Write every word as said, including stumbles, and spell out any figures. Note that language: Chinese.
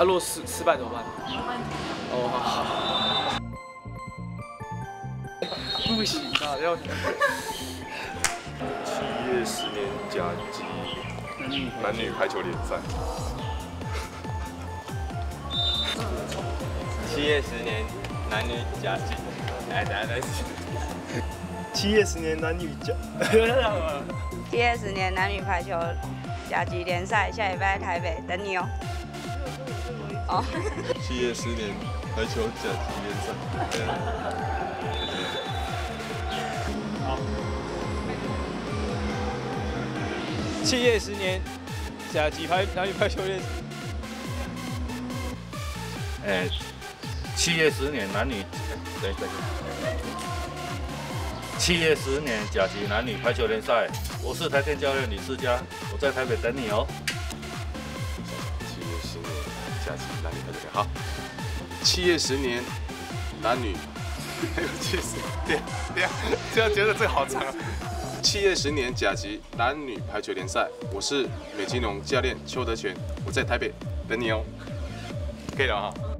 啊，如果失失败怎么办？哦，好。不行啊，要。 七月十年甲级男女排球联赛。 七月十年男女甲级，来来来。 七月十年男女甲。 七月十年男女排球甲级联赛，下礼拜台北等你哦。哦。 七月十年排球甲级联赛。 好。七月十年甲级排男女排球联赛。 哎，七月十年男女，对对。七月十年甲级男女排球联赛，我是台电教练李世嘉，我在台北等你哦。 七月十年甲级男女排球联赛，好。七月十年男女，还有七十，对对呀，这样觉得这个好长啊。七月十年甲级男女排球联赛，我是美金龙教练邱德全，我在台北等你哦。可以了哈。